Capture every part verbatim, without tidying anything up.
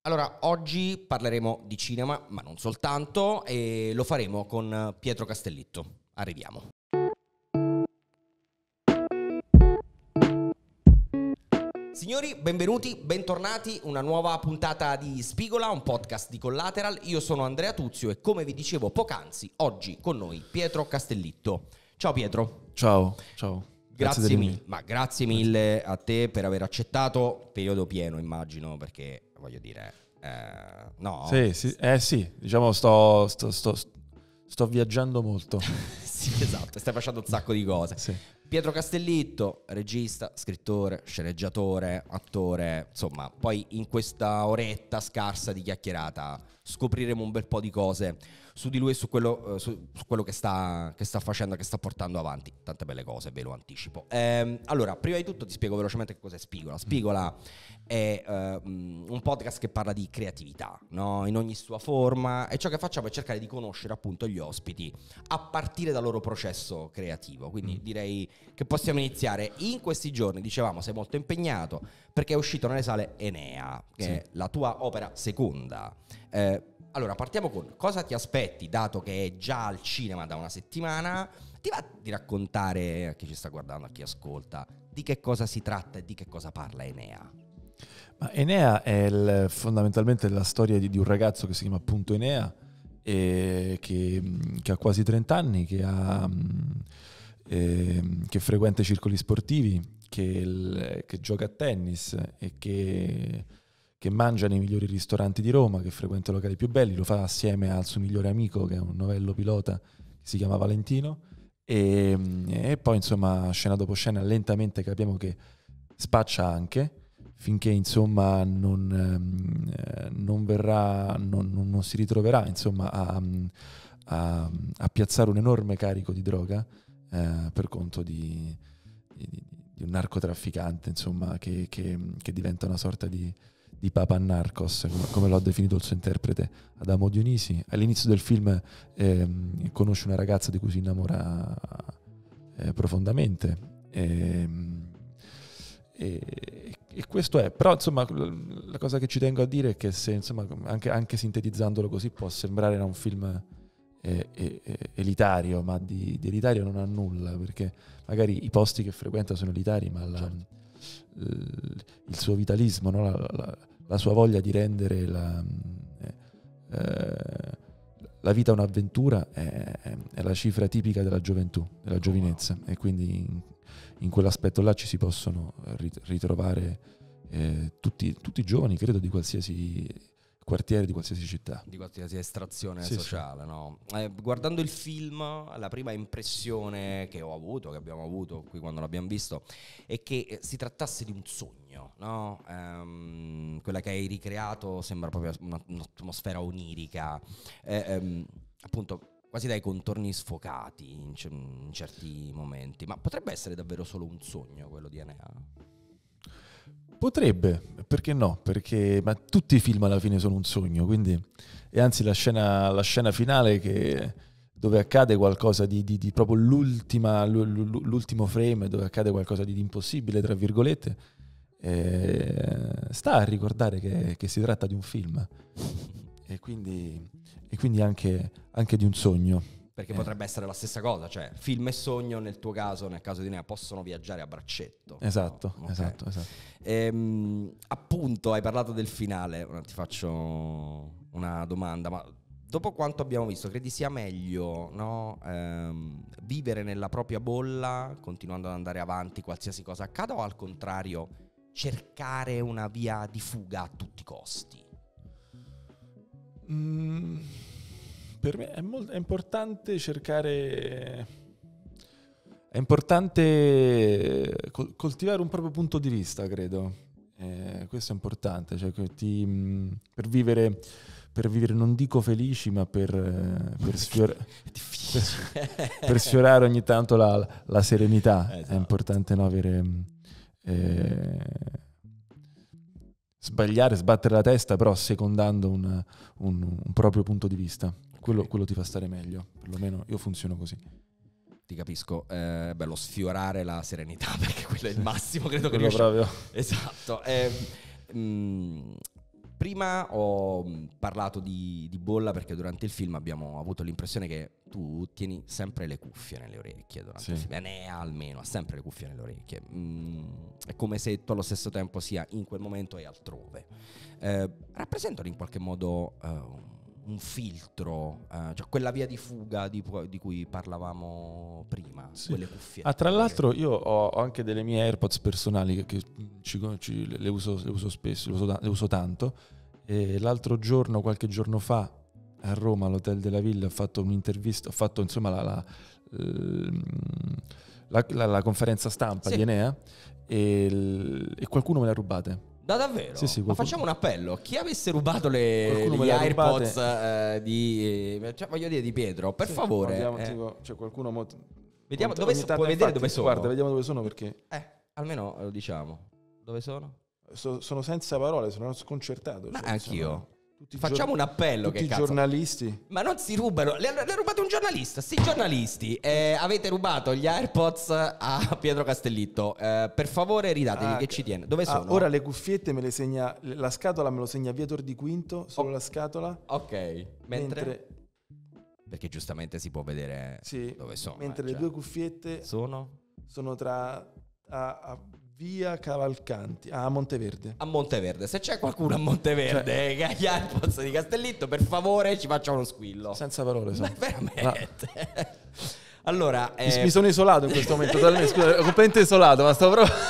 Allora, oggi parleremo di cinema, ma non soltanto, e lo faremo con Pietro Castellitto. Arriviamo. Signori, benvenuti, bentornati, una nuova puntata di Spigola, un podcast di Collateral. Io sono Andrea Tuzio e come vi dicevo poc'anzi, oggi con noi Pietro Castellitto. Ciao Pietro. Ciao, ciao. Grazie, grazie mille, ma grazie mille a te per aver accettato, periodo pieno immagino, perché voglio dire, eh, no? Sì, sì, eh sì, diciamo sto, sto, sto, sto viaggiando molto. Sì, esatto, stai facendo un sacco di cose. Sì. Pietro Castellitto, regista, scrittore, sceneggiatore, attore, insomma, poi in questa oretta scarsa di chiacchierata scopriremo un bel po' di cose su di lui e su quello, su, su quello che, sta, che sta facendo, che sta portando avanti. Tante belle cose, ve lo anticipo. Ehm, allora, prima di tutto ti spiego velocemente che cos'è Spigola. Spigola è uh, un podcast che parla di creatività, no? In ogni sua forma, e ciò che facciamo è cercare di conoscere appunto gli ospiti a partire dal loro processo creativo. Quindi mm. direi che possiamo iniziare. In questi giorni, dicevamo, sei molto impegnato perché è uscito nelle sale Enea, che sì. è la tua opera seconda. Eh, allora, partiamo con cosa ti aspetti, dato che è già al cinema da una settimana. Ti va di raccontare a chi ci sta guardando, a chi ascolta, di che cosa si tratta e di che cosa parla Enea? Ma Enea è il, fondamentalmente la storia di, di un ragazzo che si chiama appunto Enea, e che, che ha quasi trenta anni, che, ha, eh, che frequenta i circoli sportivi, che, il, che gioca a tennis e che... che mangia nei migliori ristoranti di Roma, che frequenta i locali più belli, lo fa assieme al suo migliore amico, che è un novello pilota, che si chiama Valentino, e, e poi insomma scena dopo scena lentamente capiamo che spaccia anche, finché insomma non, eh, non verrà, non, non, non si ritroverà insomma a, a, a piazzare un enorme carico di droga eh, per conto di, di, di un narcotrafficante, insomma, che, che, che diventa una sorta di di Papa Narcos, come lo ha definito il suo interprete Adamo Dionisi. All'inizio del film eh, conosce una ragazza di cui si innamora eh, profondamente. E, e, e questo è. Però insomma la cosa che ci tengo a dire è che se insomma anche, anche sintetizzandolo così può sembrare un film eh, eh, elitario, ma di, di elitario non ha nulla, perché magari i posti che frequenta sono elitari, ma la, certo. il suo vitalismo, no? la, la, la sua voglia di rendere la, eh, la vita un'avventura è, è la cifra tipica della gioventù, della giovinezza, e quindi in, in quell'aspetto là ci si possono ritrovare eh, tutti, tutti i giovani, credo, di qualsiasi quartiere, di qualsiasi città, di qualsiasi estrazione sì, sociale, sì. No? Eh, guardando il film, la prima impressione che ho avuto, che abbiamo avuto qui quando l'abbiamo visto, è che eh, si trattasse di un sogno, no? Ehm, quella che hai ricreato sembra proprio una, un'atmosfera onirica, eh, ehm, appunto quasi dai contorni sfocati in, c- in certi momenti, ma potrebbe essere davvero solo un sogno quello di Enea? Potrebbe, perché no? Perché ma tutti i film alla fine sono un sogno, quindi e anzi la scena, la scena finale che, dove accade qualcosa di, di, di proprio l'ultima, l'ultimo frame, dove accade qualcosa di, di impossibile, tra virgolette, eh, sta a ricordare che, che si tratta di un film e quindi, e quindi anche, anche di un sogno. Perché eh. potrebbe essere la stessa cosa, cioè film e sogno nel tuo caso, nel caso di Enea, possono viaggiare a braccetto. Esatto, no? Okay. esatto, esatto. Ehm, appunto, hai parlato del finale, ora ti faccio una domanda, ma dopo quanto abbiamo visto, credi sia meglio, no? ehm, vivere nella propria bolla, continuando ad andare avanti qualsiasi cosa accada, o al contrario cercare una via di fuga a tutti i costi? Mm. Per me è, molto, è importante cercare, è importante col- coltivare un proprio punto di vista, credo. Eh, questo è importante, cioè che ti, per vivere, per vivere non dico felici, ma per, per, sfior- per, per sfiorare ogni tanto la, la serenità. Esatto. È importante, no, avere eh, sbagliare, sbattere la testa, però secondando un, un, un proprio punto di vista. Quello, quello ti fa stare meglio, perlomeno io funziono così. Ti capisco, eh, bello sfiorare la serenità, perché quello è il massimo, credo che quello riusciamo. Proprio. Esatto. Eh, mh, prima ho parlato di, di bolla perché durante il film abbiamo avuto l'impressione che tu tieni sempre le cuffie nelle orecchie durante Sì. il film. Ne ha almeno, ha sempre le cuffie nelle orecchie. Mm, è come se tu allo stesso tempo sia in quel momento e altrove. Eh, rappresentano in qualche modo uh, un filtro, uh, cioè quella via di fuga di, di cui parlavamo prima, Sì. quelle cuffie. Ah, tra l'altro io ho anche delle mie AirPods personali che, che ci, ci, le, uso, le uso spesso, le uso, le uso tanto. E l'altro giorno, qualche giorno fa, a Roma, all'Hotel della Villa, ho fatto un'intervista, ho fatto insomma la, la, la, la, la conferenza stampa Sì. di Enea e, e qualcuno me le ha rubate. Da davvero? Sì, sì, Ma qualcuno... facciamo un appello. Chi avesse rubato le, Qualcuno gli me le ha AirPods eh, di, cioè, voglio dire, di Pietro, per Sì, favore. guardiamo, eh. tipo, cioè qualcuno mo- Vediamo ogni dove tanto, so- puoi vedere infatti, dove sono. Guarda, vediamo dove sono perché Eh, almeno lo diciamo. Dove sono? so- sono senza parole, sono sconcertato. Ma cioè, anch'io. sono tutti i Facciamo gior- un appello. Tutti Che i cazzo. giornalisti. Ma non si rubano. Le ha rubato un giornalista. Sti giornalisti. Eh, avete rubato gli AirPods a Pietro Castellitto. Eh, per favore, ridategli Ah, che ci tiene. Dove ah, sono? ora le cuffiette me le segna, la scatola me lo segna via Tor di Quinto, solo Oh. la scatola. Ok. Mentre. Mentre, Perché giustamente si può vedere sì, dove sono. mentre eh, le cioè. due cuffiette Sono sono tra a, a via Cavalcanti, a Monteverde. a Monteverde. Se c'è qualcuno a Monteverde Cioè- che ha gli AirPods di Castellitto, per favore ci faccia uno squillo. Senza parole, so. Ma veramente. Allora, Mi, eh, mi sono isolato in questo momento, totalmente, scusa, ero completamente isolato, ma stavo proprio...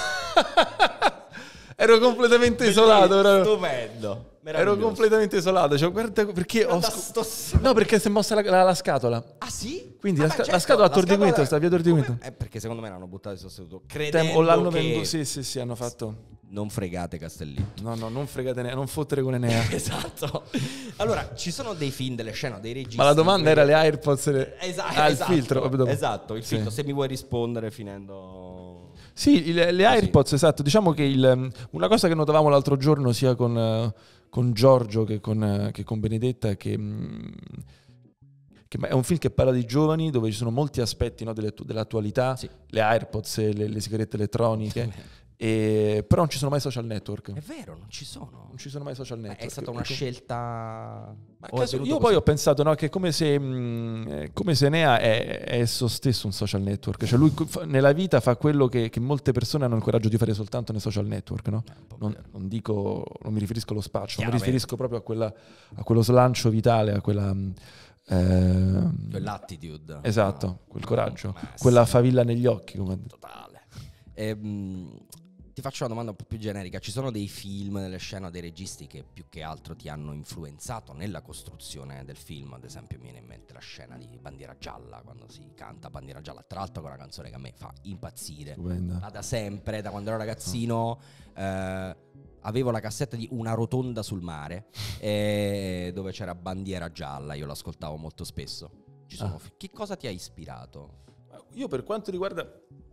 ero completamente isolato, ero, stupendo. ero Meraviglioso. completamente isolato, cioè, guarda perché ho Guarda sc- sto- No, perché si è mossa la, la- la scatola. Ah sì? Quindi Ah, la, beh, sca- la certo, scatola a la Tor di scatola- Quinto, sta via Tor di Come- Quinto. eh, perché secondo me l'hanno buttato in sostituto. Tem- Credendo o l'hanno che venduto, sì, sì, sì, hanno fatto... non fregate Castellitto. No, no, non fregate, ne- non fottere con Enea. Esatto. Allora, ci sono dei film, delle scene, dei registi. Ma la domanda era quelli- le AirPods, le... Esa- ah, il esatto, filtro. vabbè, dopo. Esatto, il Sì. filtro. Se mi vuoi rispondere finendo... Sì, il- le AirPods, esatto. Diciamo che il, una cosa che notavamo l'altro giorno sia con, eh, con Giorgio che con, eh, che con Benedetta è che, mh, che è un film che parla di giovani dove ci sono molti aspetti, no, delle- dell'attualità, Sì. le AirPods, le, le sigarette elettroniche, e, però non ci sono mai social network. È vero, non ci sono. Non ci sono mai social network. È stata una Ecco. scelta... Ma o è caso- venuto io così? poi ho pensato, no, che è come se, mh, è come se Enea è, è esso stesso un social network, cioè lui co- fa- nella vita fa quello che, che molte persone hanno il coraggio di fare soltanto nei social network, no? Eh, un po' Non, vero. non dico, non mi riferisco allo spaccio, mi Chiaramente. riferisco proprio a, quella, a quello slancio vitale, a quella... mh, ehm, Quell'attitude. esatto, No. quel coraggio, Ma quella sì, favilla negli occhi, come... totale. Ehm, ti faccio una domanda un po' più generica. Ci sono dei film, delle scene, dei registi che più che altro ti hanno influenzato nella costruzione del film? Ad esempio mi viene in mente la scena di Bandiera Gialla, quando si canta Bandiera Gialla, tra l'altro con una canzone che a me fa impazzire. Stupenda. Ma da sempre, da quando ero ragazzino, eh, avevo la cassetta di Una rotonda sul mare, eh, dove c'era Bandiera Gialla, io l'ascoltavo molto spesso. Ci sono Ah. fi- Che cosa ti ha ispirato? Io per quanto riguarda,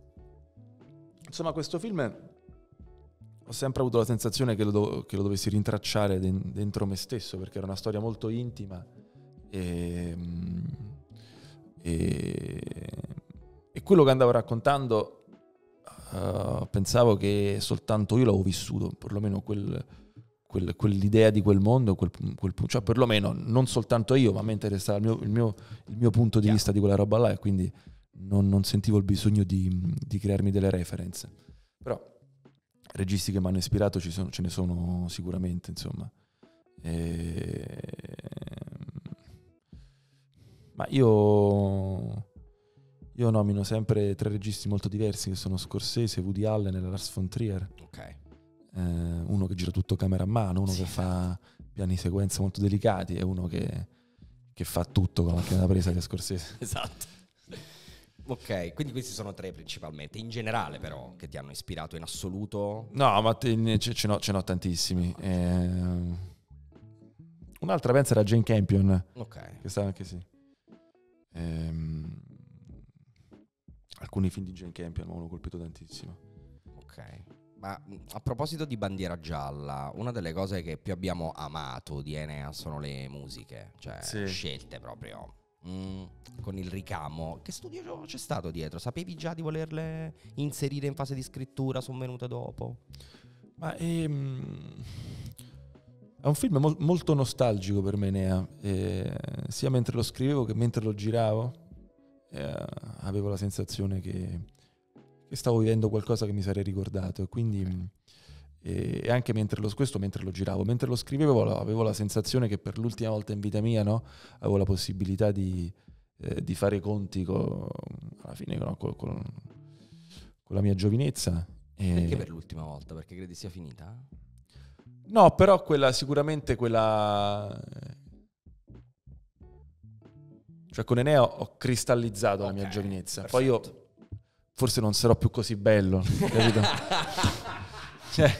insomma, questo film ho sempre avuto la sensazione che lo, do- che lo dovessi rintracciare den- dentro me stesso, perché era una storia molto intima e, mm, e, e quello che andavo raccontando eh, pensavo che soltanto io l'avevo vissuto, perlomeno quel, quel- quell'idea di quel mondo, quel, quel, cioè perlomeno non soltanto io, ma a me interessava il mio, il mio, il mio punto di Chiaro. vista di quella roba là, e quindi non, non sentivo il bisogno di, di crearmi delle reference. Però registi che mi hanno ispirato ci sono, ce ne sono sicuramente, insomma. E... Ma io io nomino sempre tre registi molto diversi, che sono Scorsese, Woody Allen e Lars von Trier. Ok. Eh, uno che gira tutto camera a mano, uno Sì. che fa piani di sequenza molto delicati, e uno che, che fa tutto con la macchina da presa, che è Scorsese. Esatto. Ok, quindi questi sono tre principalmente. In generale, però, che ti hanno ispirato in assoluto? No, ma te- ne- ce, ce n'ho, ce n'ho tantissimi. Eh, un'altra pensa era Jane Campion, Ok. che stava anche sì. Ehm, alcuni film di Jane Campion mi hanno colpito tantissimo. Ok. Ma mh, a proposito di Bandiera Gialla, una delle cose che più abbiamo amato di Enea sono le musiche, cioè Sì. scelte proprio. Mm, con il ricamo. Che studio c'è stato dietro? Sapevi già di volerle inserire in fase di scrittura? Sono venute dopo? Ma ehm, È un film mol- molto nostalgico per me, Enea, e sia mentre lo scrivevo che mentre lo giravo eh, avevo la sensazione che, che stavo vivendo qualcosa che mi sarei ricordato, e quindi e anche mentre lo, questo mentre lo giravo, mentre lo scrivevo avevo la sensazione che per l'ultima volta in vita mia, no, avevo la possibilità di, eh, di fare i conti con, alla fine no, con, con, con la mia giovinezza. E... Perché per l'ultima volta? Perché credi sia finita? No, però quella sicuramente quella, cioè con Enea ho cristallizzato okay, la mia giovinezza. Perfetto. Poi io forse non sarò più così bello, capito? Cioè,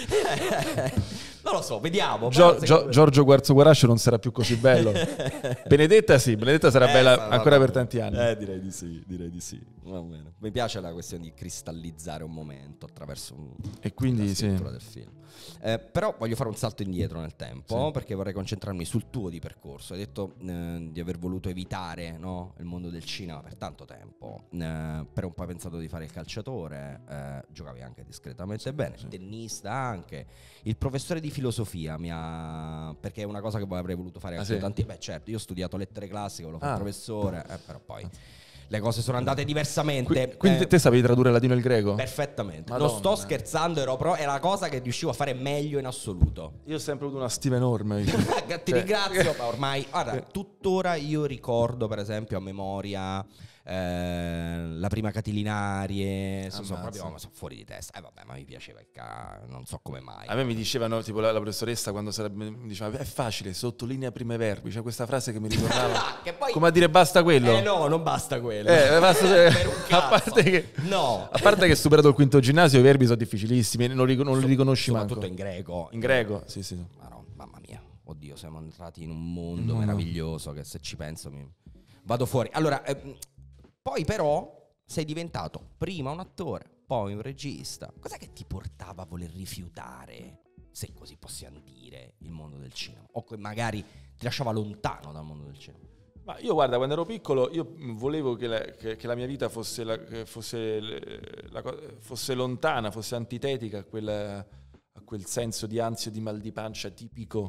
non lo so, vediamo. Gio- Gio- Giorgio Guarzo Guarascio non sarà più così bello. Benedetta sì, Benedetta sarà eh, bella ancora per tanti anni. Eh, direi di sì, direi di sì. Va bene. Mi piace la questione di cristallizzare un momento attraverso un, e quindi la scrittura sì. del film. Eh, però voglio fare un salto indietro nel tempo, sì. perché vorrei concentrarmi sul tuo di percorso. Hai detto eh, di aver voluto evitare, no, il mondo del cinema per tanto tempo. Eh, per un po' hai pensato di fare il calciatore, eh, giocavi anche discretamente sì, bene, sì. Tennista anche. Il professore di filosofia mi ha... perché è una cosa che poi avrei voluto fare anche ah, sì? tanti... Beh certo, io ho studiato lettere classiche, volevo fare ah. professore, eh, però poi... le cose sono andate diversamente. Qui, quindi eh, te sapevi tradurre il latino e il greco? Perfettamente. Madonna. Non sto scherzando, ero pro, è la cosa che riuscivo a fare meglio in assoluto. Io ho sempre avuto una stima enorme. Ti cioè. ringrazio, ma ormai... Guarda, tuttora io ricordo, per esempio, a memoria... Eh, la prima Catilinarie, sono, sono proprio sono fuori di testa. Eh vabbè, ma mi piaceva il ca... non so come mai. A me mi dicevano, tipo la, la professoressa quando sarebbe, mi diceva è facile, sottolinea prima i verbi. C'è questa frase che mi ricordava che poi... come a dire basta quello. Eh no, non basta quello. Eh, basta... per un cazzo. A parte che no. A parte che superato il quinto ginnasio i verbi sono difficilissimi, non li, non li riconosci mai. Soprattutto manco. in greco. In greco, sì sì. Ma no, mamma mia. Oddio, siamo entrati in un mondo no. meraviglioso che se ci penso mi vado fuori. Allora, eh, poi però sei diventato prima un attore, poi un regista. Cos'è che ti portava a voler rifiutare, se così possiamo dire, il mondo del cinema? O che magari ti lasciava lontano dal mondo del cinema? Ma io guarda, quando ero piccolo io volevo che la, che, che la mia vita fosse, la, fosse, la, fosse lontana, fosse antitetica a, quella, a quel senso di ansia, di mal di pancia tipico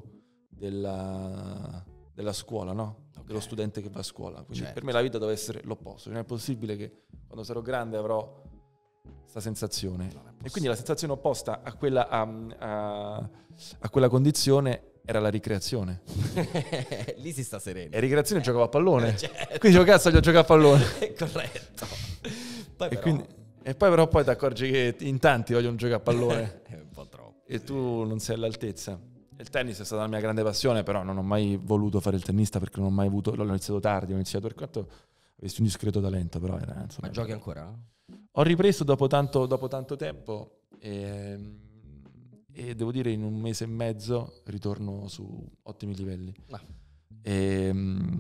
della, della scuola, no? Dello studente che va a scuola. Quindi certo. per me la vita deve essere l'opposto. Non è possibile che quando sarò grande avrò questa sensazione. E quindi la sensazione opposta a quella, a, a, a quella condizione era la ricreazione. Lì si sta sereno. E ricreazione eh. giocavo a pallone. Certo. Quindi dicevo, cazzo, gli ho giocato a pallone. Corretto. Poi e, però... quindi, e poi però poi ti accorgi che in tanti vogliono giocare a pallone. È un po' troppo. E tu non sei all'altezza. Il tennis è stata la mia grande passione, però non ho mai voluto fare il tennista perché non ho mai avuto, l'ho iniziato tardi, ho iniziato per quanto avessi un discreto talento, però era, insomma, ma giochi ancora? Ho ripreso dopo tanto, dopo tanto tempo e, e devo dire in un mese e mezzo ritorno su ottimi livelli. Ah. E,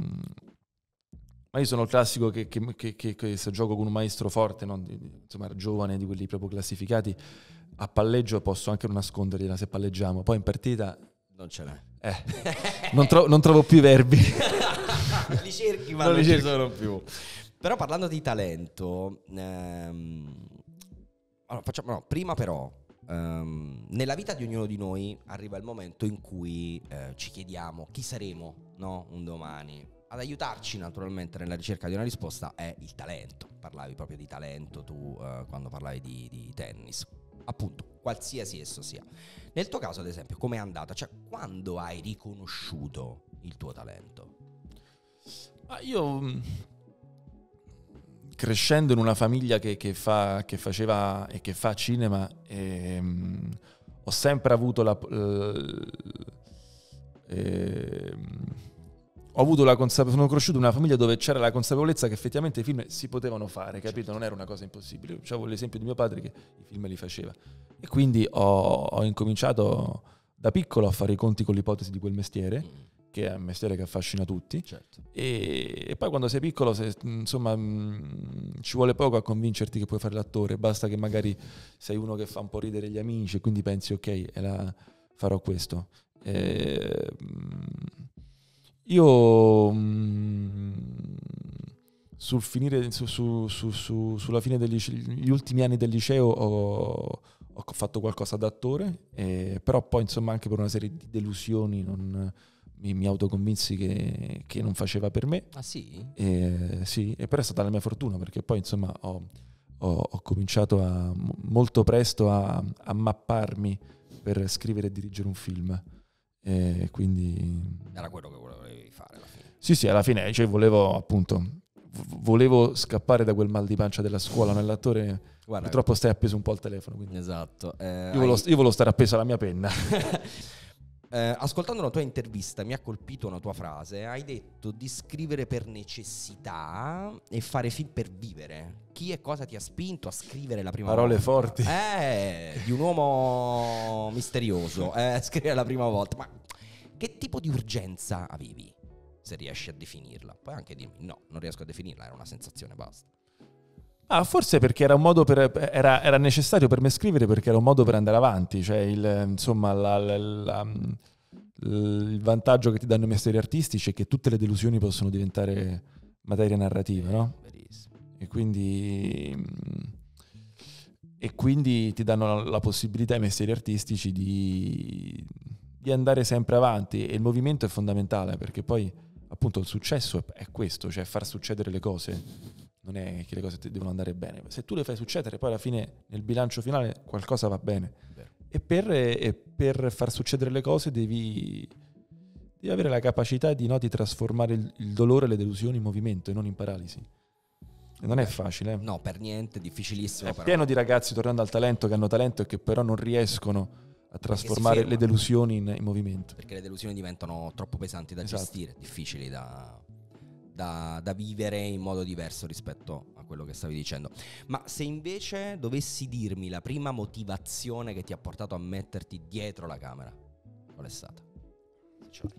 ma io sono il classico che, che, che, che, che se gioco con un maestro forte, no? Insomma giovane, di quelli proprio classificati, a palleggio posso anche non nascondergliela se palleggiamo, poi in partita non ce l'hai. Eh, non, tro- non trovo più i verbi. Li cerchi ma non, non li ci sono più. Però parlando di talento, ehm, allora, facciamo, no, prima però ehm, nella vita di ognuno di noi arriva il momento in cui eh, ci chiediamo chi saremo, no? Un domani. Ad aiutarci naturalmente nella ricerca di una risposta è il talento. Parlavi proprio di talento tu eh, quando parlavi di, di tennis. Appunto, qualsiasi esso sia. Nel tuo caso, ad esempio, com'è andata? Cioè, quando hai riconosciuto il tuo talento? Ma io, crescendo in una famiglia che, che, fa, che faceva e che fa cinema, ehm, ho sempre avuto la... Ehm, ho avuto la consapevolezza, sono cresciuto in una famiglia dove c'era la consapevolezza che effettivamente i film si potevano fare, capito? Non era una cosa impossibile. C'avevo l'esempio di mio padre che i film li faceva. E quindi ho, ho incominciato da piccolo a fare i conti con l'ipotesi di quel mestiere, mm. che è un mestiere che affascina tutti. Certo. E, e poi quando sei piccolo, se, insomma, mh, ci vuole poco a convincerti che puoi fare l'attore. Basta che magari sei uno che fa un po' ridere gli amici e quindi pensi, ok, e la, farò questo. E, mh, Io mh, sul finire su, su, su, su, sulla fine degli gli ultimi anni del liceo ho, ho fatto qualcosa da attore, eh, però poi insomma anche per una serie di delusioni non, mi, mi autoconvinsi che, che non faceva per me. Ah sì? E, sì, e però è stata la mia fortuna, perché poi insomma ho, ho, ho cominciato a, molto presto a, a mapparmi per scrivere e dirigere un film. E quindi Era quello che volevi fare alla fine. sì, sì, alla fine cioè, volevo appunto volevo scappare da quel mal di pancia della scuola. Nell'attore Guarda, purtroppo stai appeso un po' al telefono, quindi esatto. Eh, io, volevo, hai... io volevo stare appeso alla mia penna. eh, ascoltando una tua intervista mi ha colpito una tua frase. Hai detto di scrivere per necessità e fare film per vivere. Chi e cosa ti ha spinto a scrivere la prima Parole volta? forti. Eh, di un uomo misterioso. Eh, scrivere la prima volta. Ma che tipo di urgenza avevi? Se riesci a definirla. Poi anche dirmi no, non riesco a definirla, era una sensazione, basta. Ah, forse perché era un modo per, era, era necessario per me scrivere, perché era un modo per andare avanti. Cioè, il, insomma, la, la, la, il vantaggio che ti danno i mestieri artistici è che tutte le delusioni possono diventare materia narrativa, no? Verissimo. E quindi, e quindi ti danno la, la possibilità ai mestieri artistici di, di andare sempre avanti. E il movimento è fondamentale, perché poi, appunto, il successo è, è questo, cioè far succedere le cose. Non è che le cose ti devono andare bene. Se tu le fai succedere, poi alla fine nel bilancio finale qualcosa va bene. E per, e per far succedere le cose devi, devi avere la capacità di, no, di trasformare il, il dolore e le delusioni in movimento e non in paralisi. E non è facile. Eh? No, per niente, difficilissimo. È però. pieno di ragazzi, tornando al talento, che hanno talento e che però non riescono a trasformare le delusioni in, in movimento. Perché le delusioni diventano troppo pesanti da Esatto. gestire, difficili da... Da, da vivere in modo diverso rispetto a quello che stavi dicendo. Ma se invece dovessi dirmi la prima motivazione che ti ha portato a metterti dietro la camera, qual è stata? Cioè.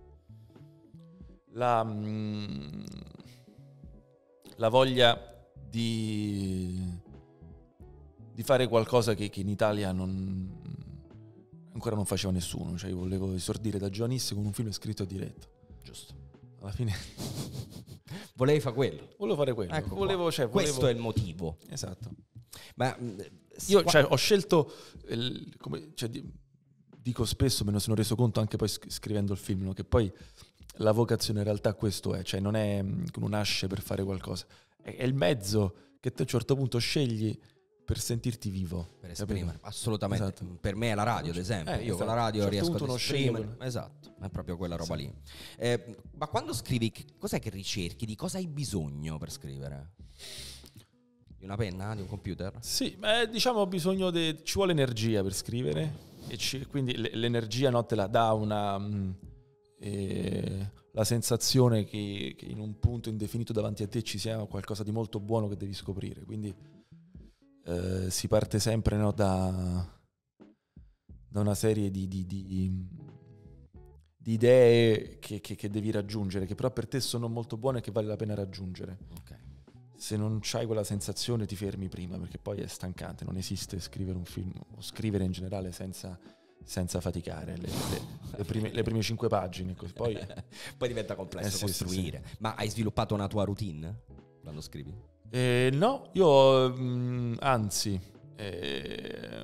La, mm, la voglia di, di fare qualcosa che, che in Italia non, ancora non faceva nessuno. Cioè, io volevo esordire da giovanissimo con un film scritto e diretto. Giusto. Alla fine volevi fare quello. Volevo fare quello. Ecco, volevo, cioè, volevo... questo è il motivo. Esatto. Ma io qua... cioè, ho scelto, il, come, cioè, dico spesso, me ne sono reso conto anche poi scrivendo il film, no? Che poi la vocazione in realtà questo è, cioè non è che uno nasce per fare qualcosa, è, è il mezzo che te a un certo punto scegli per sentirti vivo, per esprimere, assolutamente. Esatto. Per me è la radio, ad esempio. Eh, Io esatto. con la radio certo riesco ad esprimere. Esatto, è proprio quella roba sì. lì. Eh, ma quando scrivi, cos'è che ricerchi? Di cosa hai bisogno per scrivere? Di una penna? Di un computer? Sì, beh, diciamo ho bisogno de... ci vuole energia per scrivere e ci... quindi l- l'energia no, te la dà una mh, eh, la sensazione che, che in un punto indefinito davanti a te ci sia qualcosa di molto buono che devi scoprire, quindi Uh, si parte sempre no, da, da una serie di, di, di, di idee che, che, che devi raggiungere, che però per te sono molto buone e che vale la pena raggiungere. Okay. Se non c'hai quella sensazione ti fermi prima, perché poi è stancante. Non esiste scrivere un film o scrivere in generale senza, senza faticare le, le, le, prime, le prime cinque pagine. Così. Poi, poi diventa complesso eh, sì, costruire. Sì, sì. Ma hai sviluppato una tua routine quando scrivi? Eh, no, io mh, anzi eh,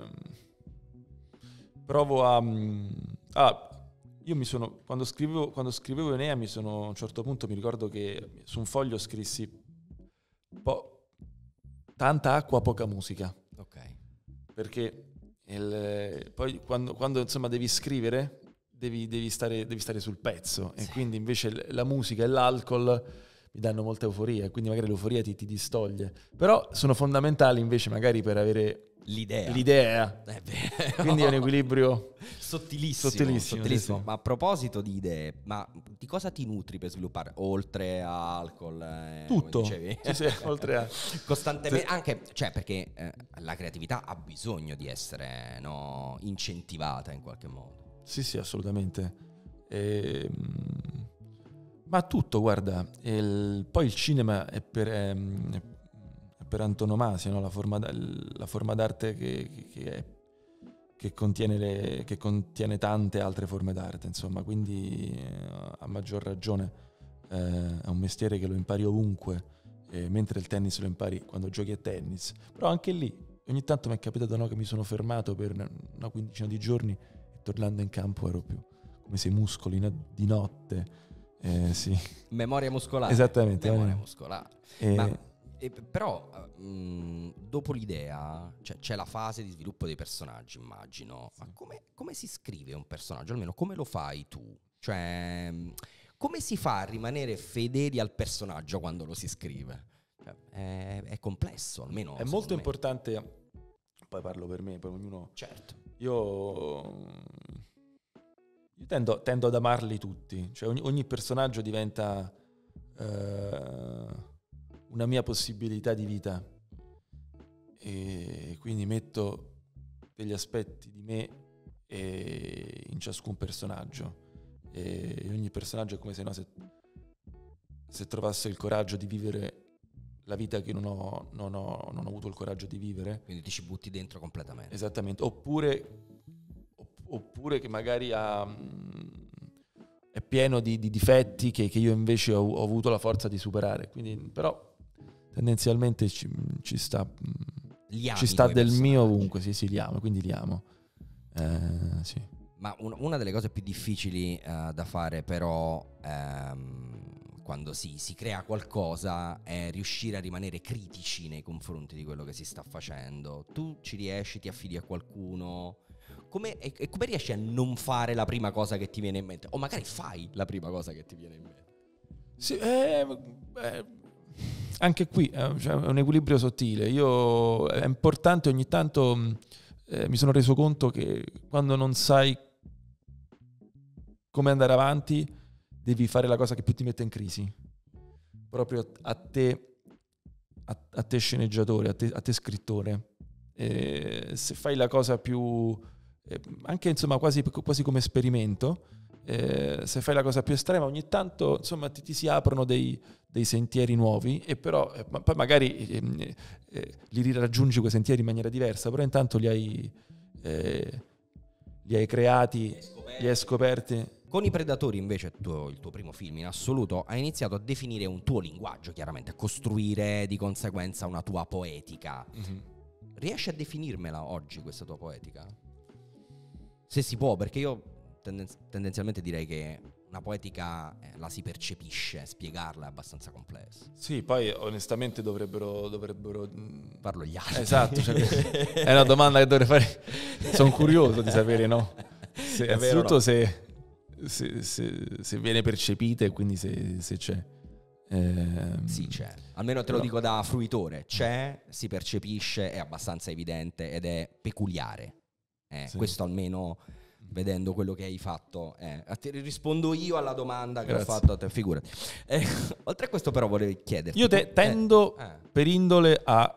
provo a mh, ah, io mi sono quando scrivevo quando scrivevo Enea mi sono a un certo punto mi ricordo che su un foglio scrissi po- tanta acqua, poca musica. Ok. Perché il, poi quando, quando insomma devi scrivere devi, devi, stare, devi stare sul pezzo sì. E quindi invece la musica e l'alcol mi danno molta euforia, quindi magari l'euforia ti, ti distoglie. Però sono fondamentali invece magari per avere l'idea. l'idea. È vero. Quindi è un equilibrio sottilissimo. Sottilissimo, sottilissimo. Sì, sì. Ma a proposito di idee, ma di cosa ti nutri per sviluppare? Oltre a alcol? Eh, Tutto. Come dicevi? Sì, sì, oltre a... Costantemente, sì. Anche, cioè perché eh, la creatività ha bisogno di essere no, incentivata in qualche modo. Sì, sì, assolutamente. E... Ma tutto, guarda, il, poi il cinema è per, è, è per antonomasia, no? la, forma, la forma d'arte che, che, è, che, contiene le, che contiene tante altre forme d'arte, insomma, quindi a maggior ragione eh, è un mestiere che lo impari ovunque, eh, mentre il tennis lo impari quando giochi a tennis, però anche lì ogni tanto mi è capitato, no, che mi sono fermato per una quindicina di giorni e tornando in campo ero più come se i muscoli, no, di notte. Eh, sì. Memoria muscolare. Esattamente. Memoria muscolare. E... Ma, e, però, mh, dopo l'idea, cioè, c'è la fase di sviluppo dei personaggi, immagino. Ma come, come si scrive un personaggio? Almeno come lo fai tu? Cioè, mh, come si fa a rimanere fedeli al personaggio quando lo si scrive? Cioè, è, è complesso, almeno. È molto me. importante. Poi parlo per me, poi ognuno. Certo. Io. Io tendo, tendo ad amarli tutti. Cioè, ogni, ogni personaggio diventa. Uh, una mia possibilità di vita, e quindi metto degli aspetti di me e in ciascun personaggio, e ogni personaggio è come se, no, se, se trovasse il coraggio di vivere la vita che non ho, non ho, non ho avuto il coraggio di vivere, quindi ti ci butti dentro completamente. Esattamente. Oppure oppure che magari ha, è pieno di, di difetti che, che io invece ho, ho avuto la forza di superare, quindi però tendenzialmente ci, ci sta, ci sta del personaggi. Mio ovunque, sì, sì, li amo, quindi li amo. Eh, sì. Ma un, una delle cose più difficili uh, da fare però ehm, quando si, si crea qualcosa è riuscire a rimanere critici nei confronti di quello che si sta facendo. Tu ci riesci, ti affidi a qualcuno? Come, e, e come riesci a non fare la prima cosa che ti viene in mente? O magari fai la prima cosa che ti viene in mente? Sì, eh, eh. Anche qui eh, cioè, è un equilibrio sottile. Io è importante ogni tanto, eh, mi sono reso conto che quando non sai come andare avanti devi fare la cosa che più ti mette in crisi, proprio a te, a, a te sceneggiatore, a te, a te scrittore. E se fai la cosa più eh, anche insomma quasi, quasi come esperimento, eh, se fai la cosa più estrema ogni tanto insomma ti, ti si aprono dei dei sentieri nuovi, e però eh, ma, poi magari eh, eh, li raggiungi quei sentieri in maniera diversa, però intanto li hai eh, li hai creati, li hai scoperti. Con I Predatori invece, il tuo, il tuo primo film in assoluto, hai iniziato a definire un tuo linguaggio, chiaramente, a costruire di conseguenza una tua poetica. Mm-hmm. Riesci a definirmela oggi questa tua poetica? Se si può, perché io tendenz- tendenzialmente direi che una poetica eh, la si percepisce, spiegarla è abbastanza complesso. Sì, poi onestamente dovrebbero... dovrebbero farlo gli altri. Esatto, cioè, è una domanda che dovrei fare. Sono curioso di sapere, no? Se, è vero, innanzitutto no? se, se, se, se viene percepita e quindi se, se c'è. Ehm, sì, c'è. Almeno te lo no. dico da fruitore. C'è, si percepisce, è abbastanza evidente ed è peculiare. Eh, sì. Questo almeno... vedendo quello che hai fatto, eh, a te rispondo io alla domanda che Grazie. ho fatto a te, figurati. Eh, oltre a questo però volevo chiederti... Io te, tendo eh, eh. per indole a,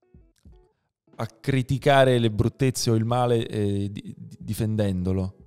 a criticare le bruttezze o il male eh, di, di, difendendolo.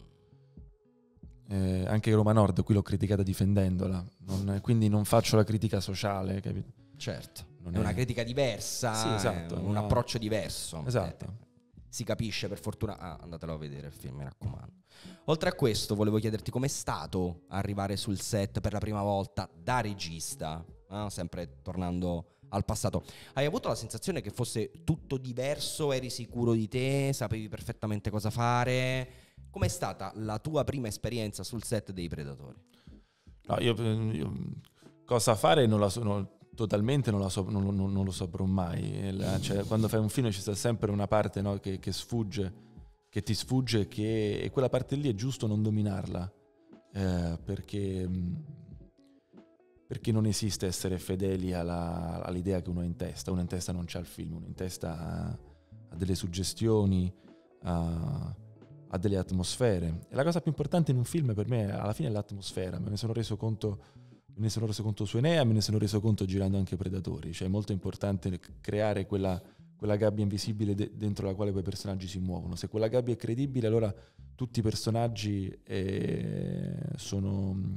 Mm. Eh, anche Roma Nord qui l'ho criticata difendendola, non, quindi non faccio la critica sociale, capito? Certo, non è, è una critica diversa, sì, esatto, un una... approccio diverso. Esatto. Si capisce, per fortuna. Ah, andatelo a vedere il film, mi raccomando. Oltre a questo volevo chiederti com'è stato arrivare sul set per la prima volta da regista, eh? Sempre tornando al passato. Hai avuto la sensazione che fosse tutto diverso? Eri sicuro di te? Sapevi perfettamente cosa fare? Com'è stata la tua prima esperienza sul set dei Predatori? No, io, io cosa fare non la sono... totalmente non, la so, non, non, non lo saprò mai. La, cioè, quando fai un film c'è sempre una parte, no, che, che sfugge, che ti sfugge, che, e quella parte lì è giusto non dominarla, eh, perché, perché non esiste essere fedeli alla, all'idea che uno ha in testa. Uno in testa non c'ha il film, uno in testa ha, ha delle suggestioni, ha, ha delle atmosfere. E la cosa più importante in un film per me alla fine è l'atmosfera. Me ne sono reso conto Me ne sono reso conto su Enea, me ne sono reso conto girando anche Predatori. Cioè è molto importante creare quella, quella gabbia invisibile de- dentro la quale quei personaggi si muovono. Se quella gabbia è credibile, allora tutti i personaggi eh, sono,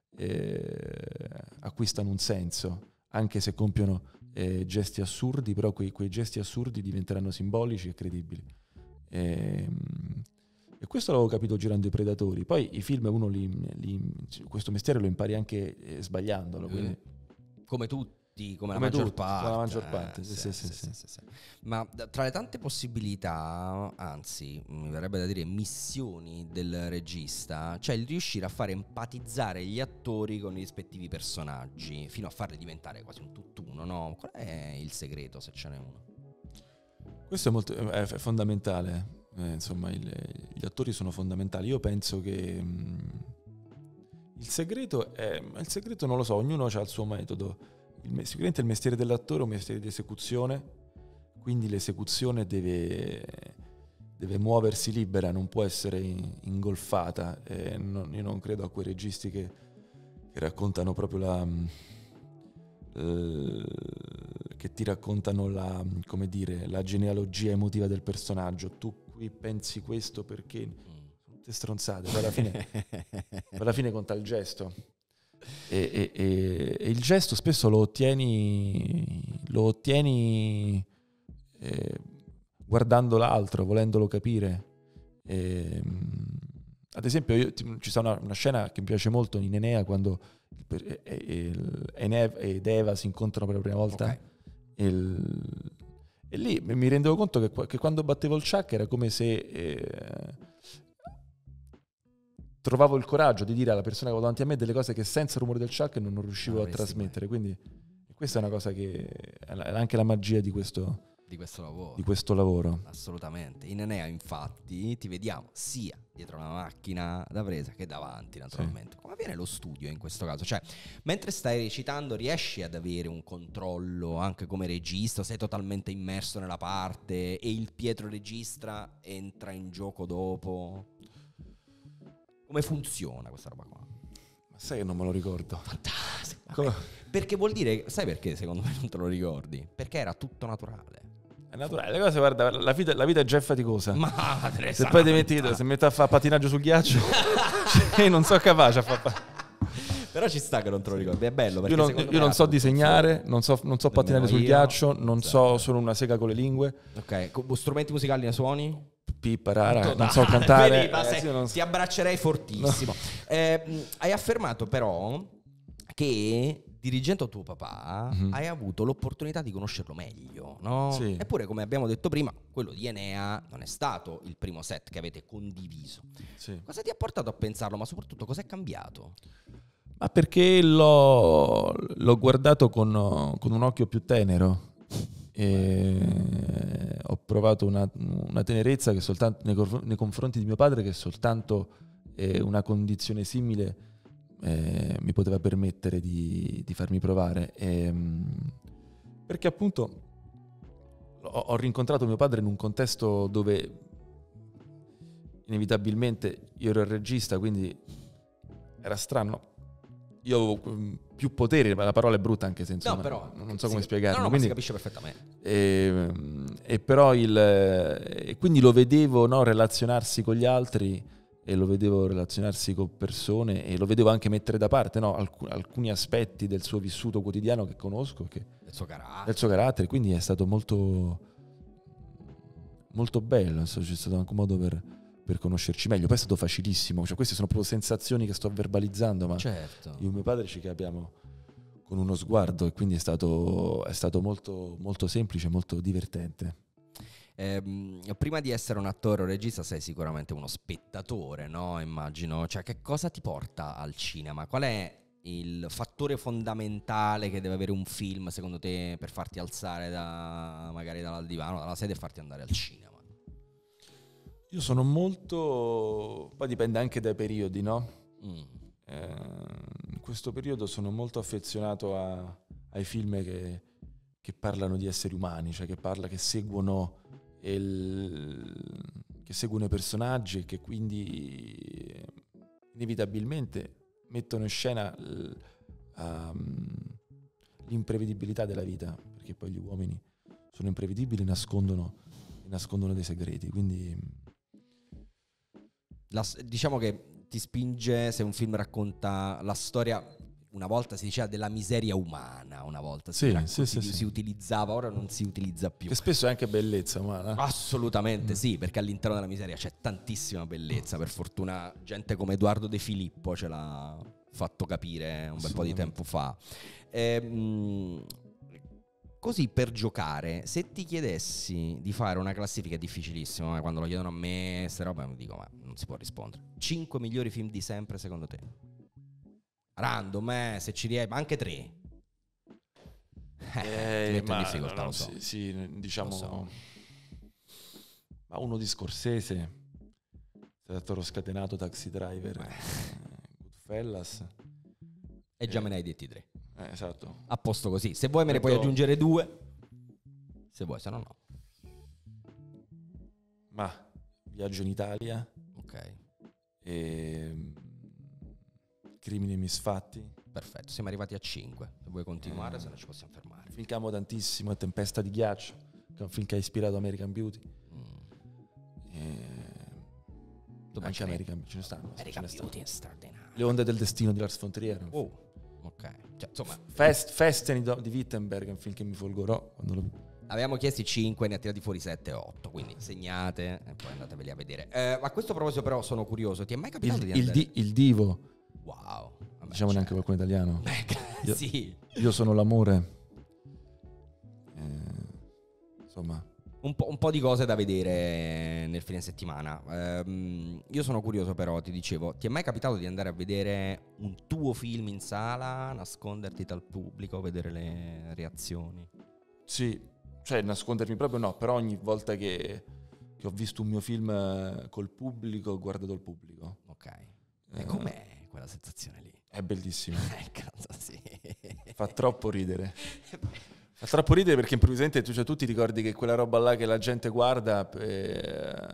eh, acquistano un senso, anche se compiono eh, gesti assurdi, però quei, quei gesti assurdi diventeranno simbolici e credibili. E, E questo l'avevo capito girando I Predatori. Poi i film uno li, li, questo mestiere lo impari anche eh, sbagliandolo. Quindi. Come tu, tutti, come, come la maggior tutti, parte. come la maggior eh, parte, sì, sì, sì, sì, sì. sì, sì. Ma d- tra le tante possibilità, anzi, mi verrebbe da dire missioni del regista, c'è il riuscire a fare empatizzare gli attori con i rispettivi personaggi, fino a farli diventare quasi un tutt'uno, no? Qual è il segreto, se ce n'è uno? Questo è, molto, è è fondamentale. Eh, insomma, il- gli attori sono fondamentali. Io penso che mh, il segreto è, il segreto non lo so, ognuno ha il suo metodo. Il, me- sicuramente il mestiere dell'attore è un mestiere di esecuzione, quindi l'esecuzione deve, deve muoversi libera, non può essere in- ingolfata. E non- io non credo a quei registi che, che raccontano proprio la... mh, eh, che ti raccontano la, come dire, la genealogia emotiva del personaggio. Tu qui pensi questo perché tutte stronzate, poi alla fine, poi alla fine conta il gesto. E, e- e- e il gesto spesso lo ottieni lo ottieni eh, guardando l'altro, volendolo capire. E, mh, ad esempio io- ti- ci sta una, una scena che mi piace molto in Enea, quando il per- e- e- il- Ene- ed Eva si incontrano per la prima volta. Ok. E, il- e lì mi rendevo conto che, qua- che quando battevo il chuck era come se eh, trovavo il coraggio di dire alla persona che avevo davanti a me delle cose che senza il rumore del chuck non, non riuscivo Non a avresti trasmettere. Quindi questa è una cosa che è la- è anche la magia di questo, Di questo lavoro. di questo lavoro. Assolutamente. In Enea, infatti, ti vediamo sia dietro una macchina da presa che davanti, naturalmente. Come avviene lo studio in questo caso? Cioè, mentre stai recitando, riesci ad avere un controllo anche come regista? Sei totalmente immerso nella parte e il Pietro regista entra in gioco dopo? Come funziona questa roba qua? Ma sai che non me lo ricordo. Fantastico. Come- Perché vuol dire, sai perché secondo me non te lo ricordi? Perché era tutto naturale. È naturale, le cose, guarda, la vita, la vita è già faticosa. Madre Se poi ti metti, se metto a fare patinaggio sul ghiaccio, cioè, non sono capace a fare. Però ci sta che non te lo ricordi, è bello perché Io non, secondo io me non ha so tutto il disegnare, suo- non so, non so Nemmeno pattinare sul io. ghiaccio, non so, Esatto. sono una sega con le lingue. Ok, co- strumenti musicali ne suoni? Pippa, rara, Tutto non da- so cantare. Vedi, ma eh, sei- sì, io non so. Ti abbraccerei fortissimo. Eh, mh, hai affermato però che dirigendo tuo papà Mhm. hai avuto l'opportunità di conoscerlo meglio, no? Sì. Eppure, come abbiamo detto prima, quello di Enea non è stato il primo set che avete condiviso. Sì. Cosa ti ha portato a pensarlo, ma soprattutto cosa è cambiato? Ma perché l'ho, l'ho guardato con, con un occhio più tenero e ho provato una, una tenerezza che soltanto nei, conf- nei confronti di mio padre, che soltanto eh, una condizione simile eh, mi poteva permettere di, di farmi provare. E, mh, perché appunto ho, ho rincontrato mio padre in un contesto dove inevitabilmente io ero il regista, quindi era strano. Io avevo mm, più potere, ma la parola è brutta, anche se insomma, No, però non so sì, come spiegarlo. No, no, ma quindi, si capisce perfettamente. e, e però il e quindi lo vedevo, no, relazionarsi con gli altri, e lo vedevo relazionarsi con persone, e lo vedevo anche mettere da parte, no, alc- alcuni aspetti del suo vissuto quotidiano che conosco, che, Il suo carattere. del suo carattere, quindi è stato molto molto bello, insomma, c'è stato anche un modo per, per conoscerci meglio. Poi è stato facilissimo, cioè queste sono proprio sensazioni che sto verbalizzando, ma Certo. io e mio padre ci capiamo con uno sguardo, e quindi è stato, è stato molto, molto semplice, molto divertente. Ehm, prima di essere un attore o regista sei sicuramente uno spettatore, no? Immagino. Cioè, che cosa ti porta al cinema? Qual è il fattore fondamentale che deve avere un film, secondo te, per farti alzare da magari dal divano, dalla sedia e farti andare al cinema? Io sono molto... poi dipende anche dai periodi, no? Mm. Eh, in questo periodo sono molto affezionato a- ai film che, che parlano di esseri umani, cioè che, parla, che seguono il, che seguono i personaggi, e che quindi inevitabilmente mettono in scena l- um, l'imprevedibilità della vita, perché poi gli uomini sono imprevedibili, nascondono, nascondono dei segreti, quindi La- diciamo che ti spinge se un film racconta la storia. Una volta si diceva della miseria umana, una volta si, Sì, racco- sì, si, sì, si sì. utilizzava, ora non si utilizza più. che spesso è anche bellezza umana. Assolutamente sì, perché all'interno della miseria c'è tantissima bellezza. Per fortuna gente come Edoardo De Filippo ce l'ha fatto capire un bel po' di tempo fa. Ehm, così per giocare, se ti chiedessi di fare una classifica, è difficilissimo, eh, quando lo chiedono a me, queste robe, mi dico, ma non si può rispondere. cinque migliori film di sempre secondo te? Random, eh, se ci riesci, ma anche tre. Eh, ti metto ma, in difficoltà, no, lo so. Sì, sì, diciamo... Lo so. Ma uno di Scorsese, stato scatenato, Taxi Driver, eh, Goodfellas. E già eh, me ne hai detti tre. Eh, esatto. A posto così. Se vuoi me ne Detto... puoi aggiungere due. Se vuoi, se no no. Ma Viaggio in Italia. Ok. E... Crimini e misfatti. Perfetto, siamo arrivati a cinque. Se vuoi continuare, eh, se no ci possiamo fermare. Un film che amo tantissimo è Tempesta di ghiaccio, che è un film che ha ispirato American Beauty. Mm. E... Dove Anche ce n'è? American, ce ne stanno. American ce ne Beauty stanno. è straordinario. Le onde del destino di Lars von Trier. Oh, ok. Cioè, insomma, Fest, Festen di Wittenberg è un film che mi folgorò quando lo... avevamo chiesti cinque, ne ha tirati fuori sette o otto, quindi segnate e poi andateveli a vedere. Eh, a questo proposito però sono curioso, ti è mai capitato Il, di il, andare? di, il divo. Wow. Vabbè, Diciamo cioè... neanche qualcuno italiano. Beh, io, sì. Io sono l'amore. Eh, insomma... Un po', un po' di cose da vedere nel fine settimana. Ehm, io sono curioso però, ti dicevo, ti è mai capitato di andare a vedere un tuo film in sala, nasconderti dal pubblico, vedere le reazioni? Sì, cioè nascondermi proprio no, però ogni volta che, che ho visto un mio film col pubblico, ho guardato il pubblico. Ok. E eh, com'è quella sensazione lì? È bellissimo. Eh, cazzo, sì. Fa troppo ridere. Fa troppo ridere perché improvvisamente tu, cioè, tu ti ricordi che quella roba là che la gente guarda eh,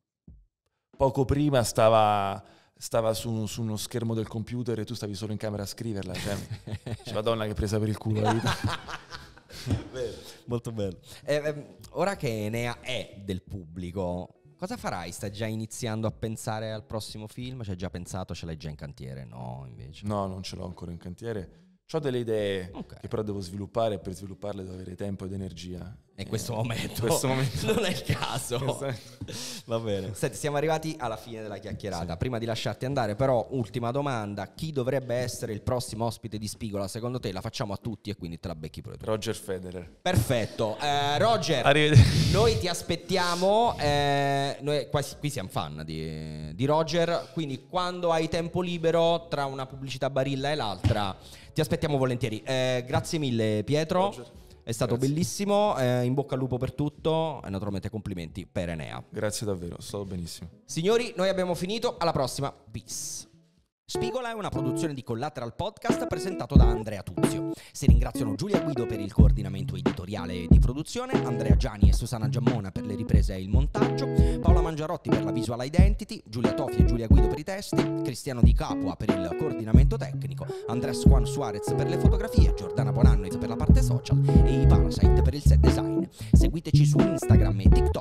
poco prima stava, stava su, su uno schermo del computer e tu stavi solo in camera a scriverla. Cioè, cioè Madonna che presa per il culo la vita. Bello, molto bello. Eh, eh, ora che Enea è del pubblico, cosa farai? Stai già iniziando a pensare al prossimo film? Ci hai già pensato? Ce l'hai già in cantiere? No, invece. No, non ce l'ho ancora in cantiere. Ho delle idee okay. che però devo sviluppare e per sviluparle devo avere tempo ed energia. E in questo, eh, momento, in questo momento non è il caso. Va bene. Senti, siamo arrivati alla fine della chiacchierata. Sì. Prima di lasciarti andare, però, ultima domanda: chi dovrebbe essere il prossimo ospite di Spigola? Secondo te la facciamo a tutti e quindi te la becchi pure tu. Roger Federer. Perfetto. Eh, Roger, noi ti aspettiamo. Eh, noi qua, qui siamo fan di, di Roger, quindi quando hai tempo libero tra una pubblicità Barilla e l'altra ti aspettiamo volentieri. Eh, grazie mille Pietro. Roger. È stato Grazie. bellissimo, eh, in bocca al lupo per tutto e naturalmente complimenti per Enea. Grazie davvero, è stato benissimo. Signori, noi abbiamo finito, alla prossima, peace. Spigola è una produzione di Collateral Podcast presentato da Andrea Tuzio. Si ringraziano Giulia Guido per il coordinamento editoriale e di produzione, Andrea Giani e Susanna Giammona per le riprese e il montaggio, Paola Mangiarotti per la visual identity, Giulia Tofi e Giulia Guido per i testi, Cristiano Di Capua per il coordinamento tecnico, Andrés Juan Suarez per le fotografie, Giordana Bonanno per la parte social e i Parasite per il set design. Seguiteci su Instagram e TikTok